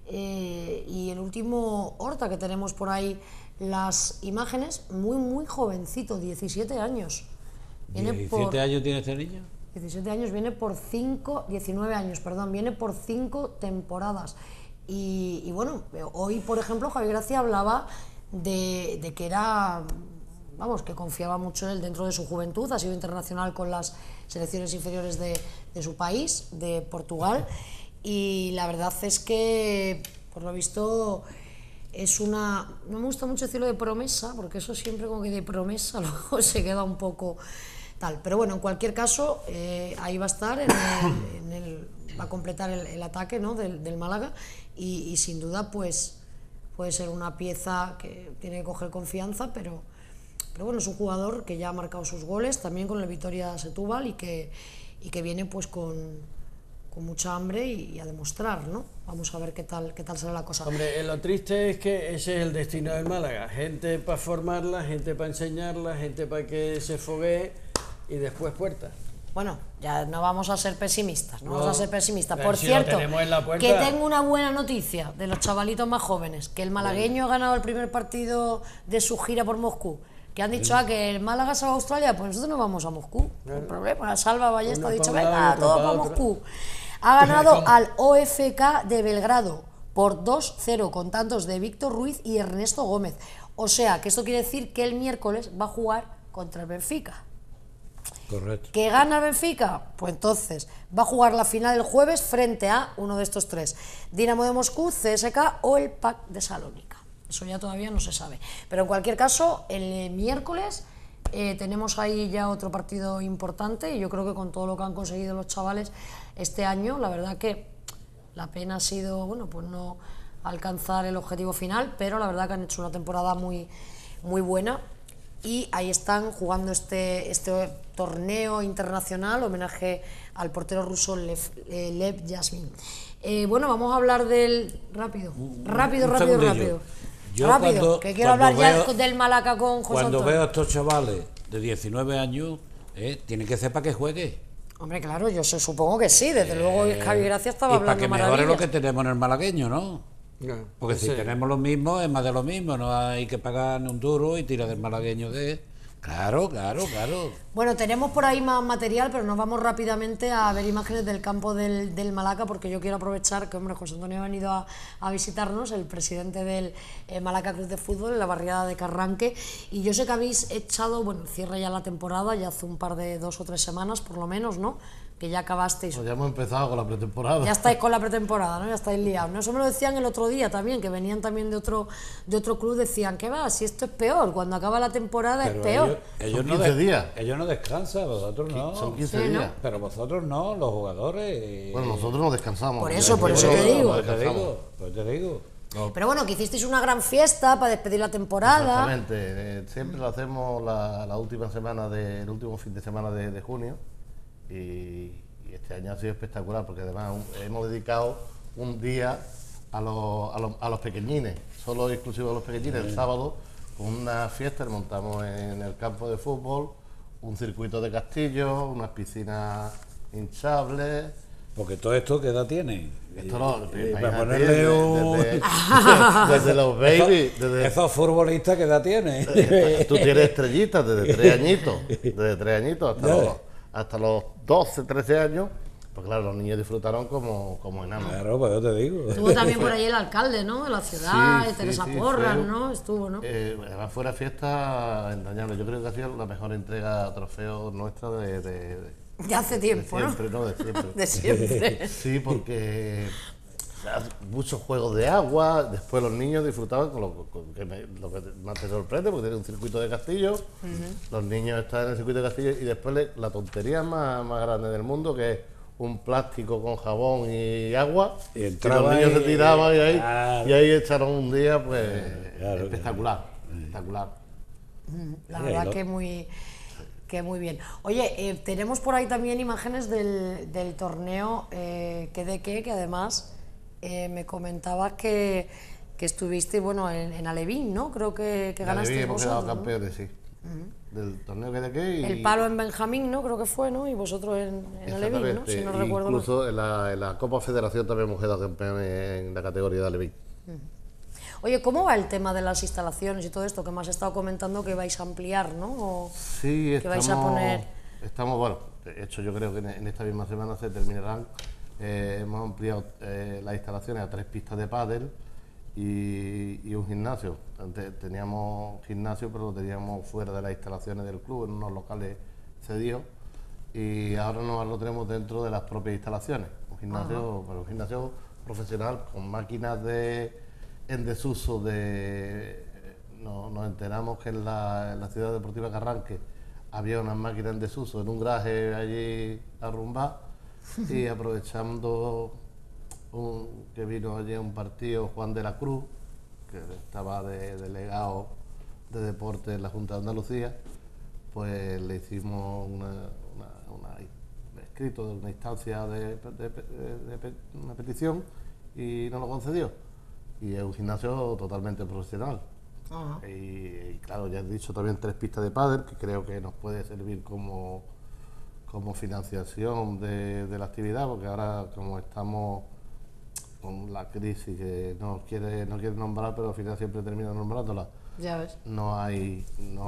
y el último Horta, que tenemos por ahí las imágenes, muy jovencito, 17 años. Viene 17 años tiene este niño. 17 años, viene por 19 años, perdón, viene por 5 temporadas. Y bueno, hoy, por ejemplo, Javi Gracia hablaba de que era, vamos, que confiaba mucho en él dentro de su juventud, ha sido internacional con las selecciones inferiores de su país, de Portugal, y la verdad es que, por lo visto, es una... No me gusta mucho decirlo de promesa, porque eso siempre como que de promesa luego se queda un poco tal, pero bueno, en cualquier caso, ahí va a estar, va a completar el ataque, ¿no?, del Málaga, y sin duda pues puede ser una pieza que tiene que coger confianza, pero bueno, es un jugador que ya ha marcado sus goles también con el Vitoria Setúbal y que viene pues con mucha hambre y a demostrar, ¿no? Vamos a ver qué tal sale la cosa. Hombre, lo triste es que ese es el destino del Málaga, gente para formarla, gente para enseñarla, gente para que se foguee y después puertas. Bueno, ya no vamos a ser pesimistas, no vamos a ser pesimistas. Pero Por si lo cierto, tenemos en la puerta. que tengo una buena noticia de los chavalitos más jóvenes, que el malagueño ha ganado el primer partido de su gira por Moscú, que han dicho que el Málaga se va a Australia, pues nosotros nos vamos a Moscú, no hay problema. Salva Ballesta ha Uno dicho, para un lado, venga, otro todos para para otro. Moscú. Ha ganado al OFK de Belgrado por 2-0 con tantos de Víctor Ruiz y Ernesto Gómez. O sea, que esto quiere decir que el miércoles va a jugar contra el Benfica. Correcto. ¿Que gana el Benfica? Pues entonces va a jugar la final el jueves frente a uno de estos tres: Dinamo de Moscú, CSK o el PAK de Salónica. Eso ya todavía no se sabe. Pero en cualquier caso, el miércoles tenemos ahí ya otro partido importante, y yo creo que con todo lo que han conseguido los chavales este año, la verdad que la pena ha sido, bueno, pues no alcanzar el objetivo final, pero la verdad que han hecho una temporada muy buena. Y ahí están jugando este torneo internacional, homenaje al portero ruso Lev Yasmin. Bueno, vamos a hablar del... Rápido, segundillo. Yo rápido, que quiero hablar veo, ya del Malaca con José Cuando Antonio. veo a estos chavales de 19 años, tiene que ser para que juegue. Hombre, claro, yo supongo que sí, desde luego Javi Gracia estaba Y para hablando que mejore maravillas. lo que tenemos en el malagueño, ¿no? No, Porque si ese- tenemos lo mismo, es más de lo mismo, no hay que pagar ni un duro y tira del malagueño de... Claro. Bueno, tenemos por ahí más material, pero nos vamos rápidamente a ver imágenes del campo del Malaca, porque yo quiero aprovechar que, hombre, José Antonio ha venido a visitarnos, el presidente del Malaca Club de Fútbol, en la barriada de Carranque, y yo sé que habéis echado, bueno, cierra ya la temporada, ya hace un par de 2 o 3 semanas, por lo menos, ¿no?, que ya acabasteis. Pues ya hemos empezado con la pretemporada. Ya estáis con la pretemporada, ¿no? Ya estáis liados, ¿no? Eso me lo decían el otro día también, que venían también de otro club, decían, ¿qué va? Si esto es peor, cuando acaba la temporada Pero es peor. ellos Son no 15 días. Ellos no descansan, vosotros no. Son 15 Sí, ¿no? días. Pero vosotros no, los jugadores. Bueno, nosotros no descansamos. Por Ya eso te te digo. Pues te digo. Pero bueno, que hicisteis una gran fiesta para despedir la temporada. Exactamente. Siempre lo hacemos la última semana el último fin de semana de junio, y este año ha sido espectacular porque además hemos dedicado un día a los pequeñines, solo exclusivo a los pequeñines. El sábado, con una fiesta, montamos en el campo de fútbol un circuito de castillos, unas piscinas hinchables. Porque todo esto, ¿qué edad tiene? Esto no, Para imagínate, ponerle un... desde los babies, desde... Esos futbolistas, ¿qué edad tiene? Tú tienes estrellitas desde 3 añitos hasta los 12, 13 años, pues claro, los niños disfrutaron como enanos. Claro, pues yo te digo. Estuvo también por ahí el alcalde, ¿no?, de la ciudad, Sí, y Teresa sí, Porras, fue- ¿no? Estuvo, ¿no? Además fue una fiesta entrañable. Yo creo que ha sido la mejor entrega trofeo nuestra de Ya hace tiempo, ¿no? siempre, ¿no? De siempre. De siempre. Sí, porque muchos juegos de agua, después los niños disfrutaban con lo que más te sorprende, porque tiene un circuito de castillo, los niños están en el circuito de castillo, y después la tontería más grande del mundo, que es un plástico con jabón y agua, Y y entraba los niños se ahí, tiraban claro. y ahí echaron un día pues Claro, espectacular, espectacular. La Sí, verdad lo- que muy bien. Oye, tenemos por ahí también imágenes del torneo que además me comentabas que estuviste, bueno, en Alevín, ¿no? Creo que En ganaste Alevín hemos quedado vosotros, ¿no? campeones, sí. Del torneo que de aquí. El palo en Benjamín, ¿no? Creo que fue, ¿no? Y vosotros en Alevín, ¿no? Si no recuerdo mal. Incluso en la Copa Federación también hemos quedado campeones en la categoría de Alevín. Oye, ¿cómo va el tema de las instalaciones y todo esto que me has estado comentando que vais a ampliar, ¿no? O Sí, que vais a poner... estamos, bueno, de hecho yo creo que en esta misma semana se terminarán. Hemos ampliado las instalaciones a 3 pistas de pádel y un gimnasio. Antes teníamos gimnasio, pero lo teníamos fuera de las instalaciones del club, en unos locales cedidos, y ahora lo tenemos dentro de las propias instalaciones. Un gimnasio, pero un gimnasio profesional con máquinas en desuso. Nos enteramos que en la ciudad deportiva Carranque había unas máquinas en desuso en un garaje allí arrumbado, y aprovechando que vino allí a un partido Juan de la Cruz, que estaba de delegado de deporte en la Junta de Andalucía, pues le hicimos un escrito de una instancia de una petición y nos lo concedió. Y es un gimnasio totalmente profesional. Ajá. Y claro, ya he dicho también 3 pistas de pádel, que creo que nos puede servir como financiación de la actividad, porque ahora, como estamos con la crisis que no quiere nombrar, pero al final siempre termina nombrándola, Ya ves. no hay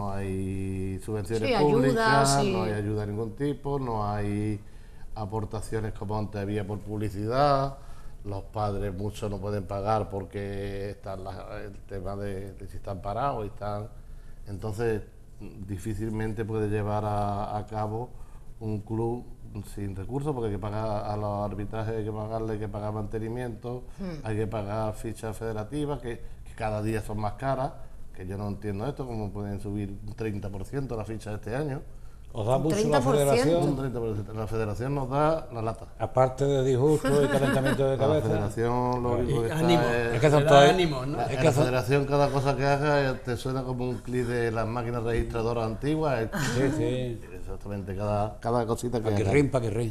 subvenciones Sí, ayuda, públicas, sí. no hay ayuda de ningún tipo, no hay aportaciones como antes había por publicidad. Los padres muchos no pueden pagar porque está el tema de si están parados y están. Entonces, difícilmente puede llevar a cabo un club sin recursos, porque hay que pagar a los arbitrajes, hay que pagar mantenimiento, hay que pagar fichas federativas que cada día son más caras, que yo no entiendo esto, cómo pueden subir un 30% la ficha este año. ¿Os da Un mucho la 30%. federación? Un 30%. La federación nos da la lata. Aparte de disgusto y calentamiento de La cabeza. federación lo único que Ánimo. está Es que son Le da todos- ánimo, ¿no? Es en que la son- federación cada cosa que haga te suena como un clic de las máquinas registradoras antiguas. Sí, sí. Exactamente, cada cosita que haga. Paquirrín.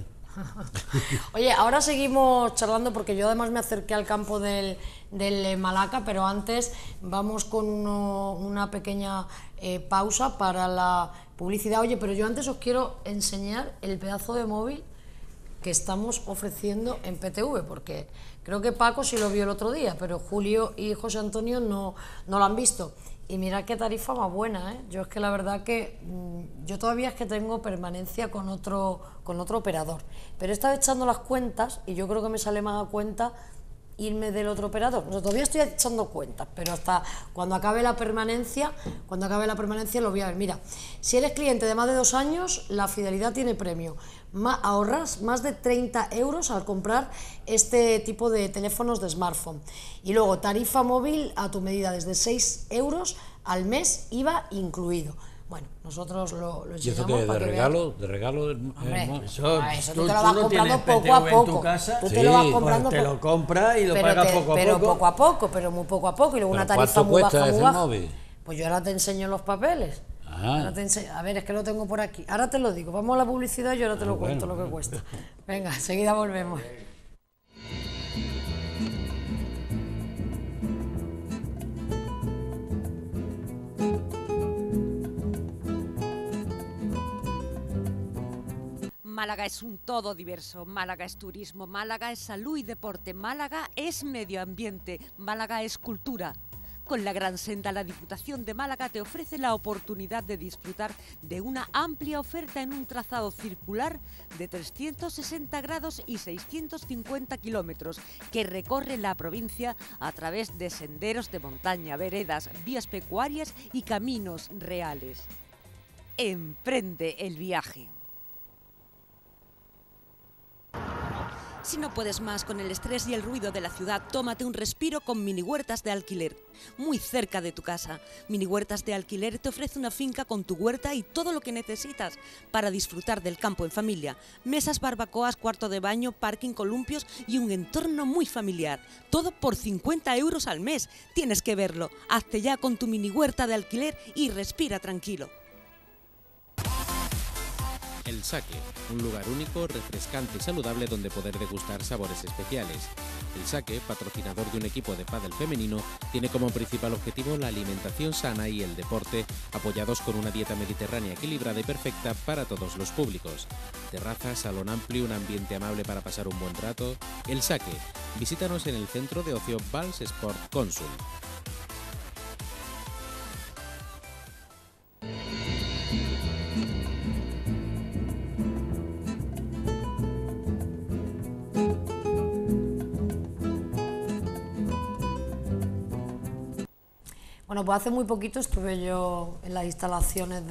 Oye, ahora seguimos charlando porque yo además me acerqué al campo del Malaca, pero antes vamos con una pequeña pausa para la publicidad. Oye, pero yo antes os quiero enseñar el pedazo de móvil que estamos ofreciendo en PTV, porque creo que Paco sí lo vio el otro día, pero Julio y José Antonio no lo han visto. Y mirad qué tarifa más buena, ¿eh? Yo es que la verdad que yo todavía es que tengo permanencia con otro operador, pero he estado echando las cuentas y yo creo que me sale más a cuenta irme del otro operador. O sea, todavía estoy echando cuentas, pero hasta cuando acabe la permanencia lo voy a ver. Mira, si eres cliente de más de 2 años, la fidelidad tiene premio. Ahorras más de 30 euros al comprar este tipo de teléfonos de smartphone. Y luego tarifa móvil a tu medida, desde 6 euros al mes, IVA incluido. Bueno, nosotros lo ¿Y eso enseñamos qué es? para ¿De que regalo? ¿De regalo? Hombre, Eso, eso tú tú te lo vas no comprando tienes poco a PTV en poco. tu casa, Tú Sí, te lo vas pues comprando te lo compras y lo pero pagas poco a pero poco. poco a poco, pero muy poco a poco, y luego ¿Pero una tarifa cuánto muy cuesta baja, muy ese baja. móvil? Pues yo ahora te enseño los papeles. Ah. Ahora a ver, es que lo tengo por aquí. Ahora te lo digo. Vamos a la publicidad y yo ahora te lo cuento bueno. lo que cuesta. Venga, enseguida volvemos. Málaga es un todo diverso, Málaga es turismo, Málaga es salud y deporte, Málaga es medio ambiente, Málaga es cultura. Con la Gran Senda, la Diputación de Málaga te ofrece la oportunidad de disfrutar de una amplia oferta en un trazado circular de 360 grados y 650 kilómetros que recorre la provincia a través de senderos de montaña, veredas, vías pecuarias y caminos reales. Emprende el viaje. Si no puedes más con el estrés y el ruido de la ciudad, tómate un respiro con Mini Huertas de Alquiler, muy cerca de tu casa. Mini Huertas de Alquiler te ofrece una finca con tu huerta y todo lo que necesitas para disfrutar del campo en familia. Mesas, barbacoas, cuarto de baño, parking, columpios y un entorno muy familiar. Todo por 50 € al mes. Tienes que verlo. Hazte ya con tu Mini Huerta de Alquiler y respira tranquilo. El Saque, un lugar único, refrescante y saludable donde poder degustar sabores especiales. El Saque, patrocinador de un equipo de pádel femenino, tiene como principal objetivo la alimentación sana y el deporte, apoyados con una dieta mediterránea equilibrada y perfecta para todos los públicos. Terraza, salón amplio, un ambiente amable para pasar un buen rato. El Saque. Visítanos en el centro de ocio Valls Sport Consul. Bueno, pues hace muy poquito estuve yo en las instalaciones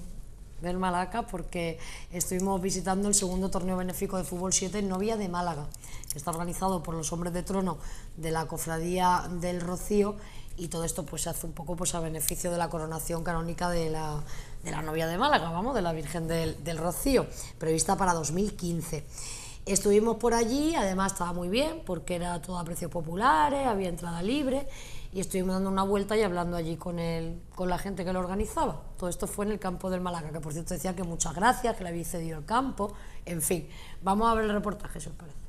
del Malaca porque estuvimos visitando el segundo torneo benéfico de fútbol 7 en Novia de Málaga, que está organizado por los hombres de trono de la Cofradía del Rocío, y todo esto pues se hace un poco pues a beneficio de la coronación canónica de la Novia de Málaga, vamos, de la Virgen del Rocío, prevista para 2015. Estuvimos por allí, además estaba muy bien porque era todo a precios populares, había entrada libre, y estuvimos dando una vuelta y hablando allí con la gente que lo organizaba. Todo esto fue en el campo del Málaga, que por cierto decía que muchas gracias, que le había cedido el campo, en fin. Vamos a ver el reportaje, si os parece.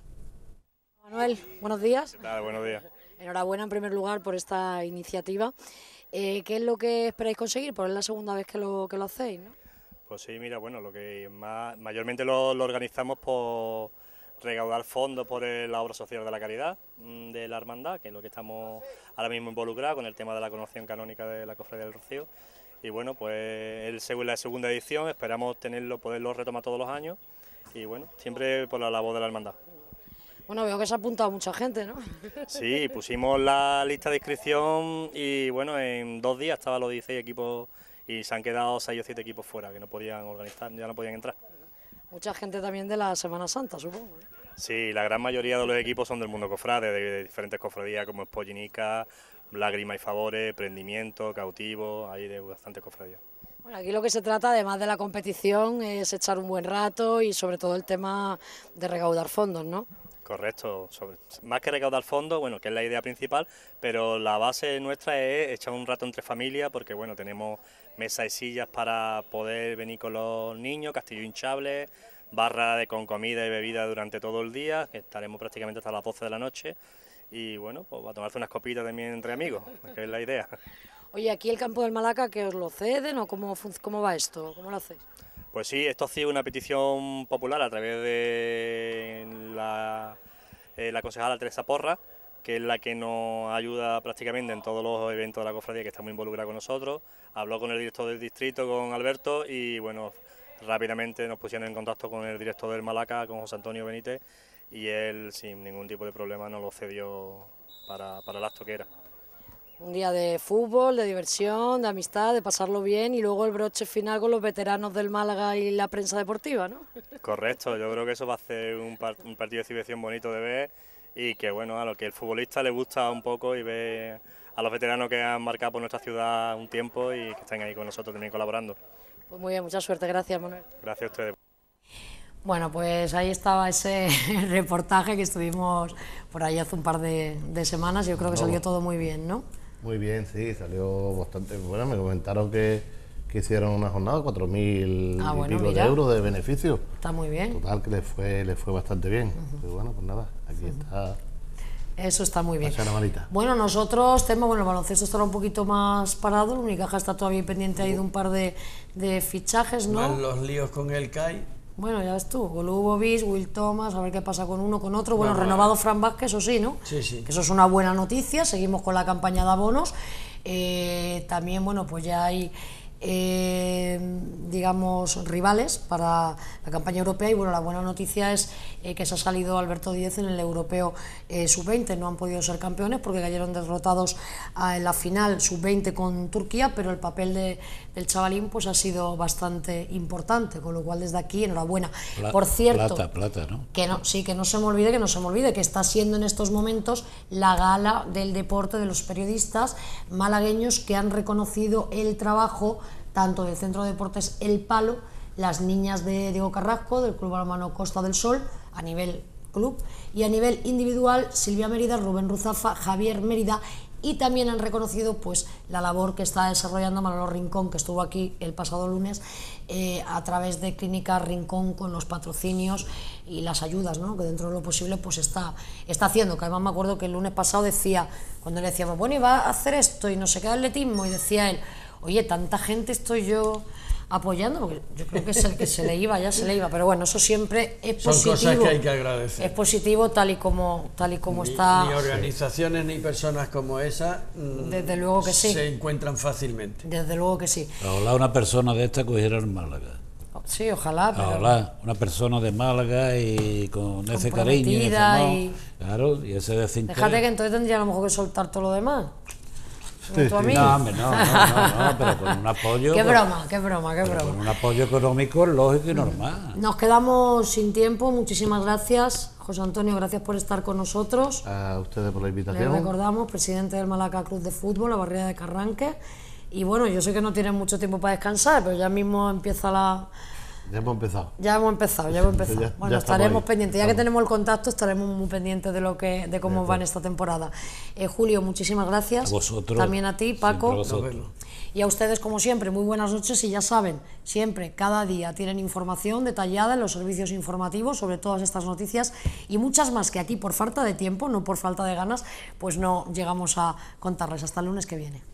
Manuel, buenos días. ¿Qué tal? Buenos días. Enhorabuena en primer lugar por esta iniciativa. ¿Qué es lo que esperáis conseguir? Porque es la segunda vez que lo hacéis, ¿no? Pues sí, mira, bueno, lo que mayormente lo organizamos por recaudar fondos por la obra social de la caridad de la hermandad, que es lo que estamos ahora mismo involucrados con el tema de la coronación canónica de la Cofradía del Rocío. Y bueno, pues la segunda edición, esperamos poderlo retomar todos los años, y bueno, siempre por la labor de la hermandad. Bueno, veo que se ha apuntado mucha gente, ¿no? Sí, pusimos la lista de inscripción y bueno, en 2 días estaban los 16 equipos y se han quedado 6 o 7 equipos fuera que no podían organizar, ya no podían entrar. Mucha gente también de la Semana Santa, supongo, ¿eh? Sí, la gran mayoría de los equipos son del mundo cofrade, de diferentes cofradías como Espollinica, Lágrimas y Favores, Prendimiento, Cautivo, hay de bastantes cofradías. Bueno, aquí lo que se trata, además de la competición, es echar un buen rato y sobre todo el tema de recaudar fondos, ¿no? Correcto, más que recaudar fondos, bueno, que es la idea principal, pero la base nuestra es echar un rato entre familias, porque bueno, tenemos mesas y sillas para poder venir con los niños, castillo hinchable, barra con comida y bebida durante todo el día, que estaremos prácticamente hasta las 12 de la noche, y bueno, pues a tomarse unas copitas también entre amigos, que es la idea. Oye, aquí el campo del Malaca, ¿que os lo ceden o cómo va esto? ¿Cómo lo hacéis? Pues sí, esto ha sido una petición popular a través de la concejala Teresa Porra, que es la que nos ayuda prácticamente en todos los eventos de la cofradía, que está muy involucrada con nosotros. Habló con el director del distrito, con Alberto, y bueno, rápidamente nos pusieron en contacto con el director del Malaca, con José Antonio Benítez, y él sin ningún tipo de problema nos lo cedió para el acto que era. Un día de fútbol, de diversión, de amistad, de pasarlo bien, y luego el broche final con los veteranos del Málaga y la prensa deportiva, ¿no? Correcto, yo creo que eso va a ser un partido de exhibición bonito de ver, y que bueno, a lo que el futbolista le gusta un poco, y ve a los veteranos que han marcado por nuestra ciudad un tiempo y que estén ahí con nosotros también colaborando. Pues muy bien, mucha suerte, gracias, Manuel. Gracias a ustedes. Bueno, pues ahí estaba ese reportaje que estuvimos por ahí hace un par de semanas, y yo creo que salió todo muy bien, ¿no? Muy bien, sí, salió bastante bueno. Me comentaron que hicieron una jornada de 4.000 y pico de euros de beneficio. Está muy bien. Total, que les fue bastante bien. Pero bueno, pues nada, aquí está. Eso está muy bien. Malita. Bueno, nosotros tenemos, el baloncesto estará un poquito más parado, el Unicaja está todavía pendiente ahí de un par de fichajes, ¿no? Más los líos con el CAI. Bueno, ya ves tú, Golubovic, Will Thomas, a ver qué pasa con uno, con otro. Bueno, renovado Fran Vázquez, eso sí, ¿no? Sí, sí. Que eso es una buena noticia, seguimos con la campaña de abonos. También, bueno, pues ya hay digamos, rivales para la campaña europea. Y bueno, la buena noticia es que se ha salido Alberto Díez en el europeo sub-20. No han podido ser campeones porque cayeron derrotados en la final sub-20 con Turquía, pero el papel del chavalín pues ha sido bastante importante, con lo cual desde aquí enhorabuena. Por cierto, plata, ¿no? Que no se me olvide que está siendo en estos momentos la gala del deporte de los periodistas malagueños que han reconocido el trabajo tanto del Centro de Deportes El Palo, las niñas de Diego Carrasco, del Club Balonmano Costa del Sol, a nivel club, y a nivel individual, Silvia Mérida, Rubén Ruzafa, Javier Mérida, y también han reconocido pues la labor que está desarrollando Manolo Rincón, que estuvo aquí el pasado lunes, a través de Clínica Rincón, con los patrocinios y las ayudas, ¿no?, que dentro de lo posible pues está haciendo. Que además me acuerdo que el lunes pasado decía, cuando le decíamos, bueno, iba a hacer esto y no sé qué, atletismo, y decía él, oye, tanta gente estoy yo apoyando, porque yo creo que es el que se le iba, pero bueno, eso siempre es positivo. Son cosas que hay que agradecer. Es positivo tal y como está. Ni organizaciones ni personas como esa, desde luego que sí, se encuentran fácilmente. Desde luego que sí. Ojalá una persona de esta cogiera en Málaga. Sí, ojalá. Pero Ojalá, una persona de Málaga y con ese cariño y ese amor, claro, y ese desinterés. Déjate que entonces tendría a lo mejor que soltar todo lo demás. Sí, sí. No, hombre, no, pero con un apoyo. Qué broma. Con un apoyo económico lógico y normal. Nos quedamos sin tiempo. Muchísimas gracias, José Antonio, gracias por estar con nosotros. A ustedes por la invitación. Les recordamos, presidente del Málaga Club de Fútbol, la barriada de Carranque. Y bueno, yo sé que no tienen mucho tiempo para descansar, pero ya mismo empieza la... Ya hemos empezado. Ya hemos empezado. Bueno, estaremos pendientes. Ya que tenemos el contacto, estaremos muy pendientes de cómo va en esta temporada. Julio, muchísimas gracias. A vosotros. También a ti, Paco. Y a ustedes, como siempre, muy buenas noches. Y ya saben, siempre, cada día tienen información detallada en los servicios informativos sobre todas estas noticias y muchas más que aquí, por falta de tiempo, no por falta de ganas, pues no llegamos a contarles. Hasta el lunes que viene.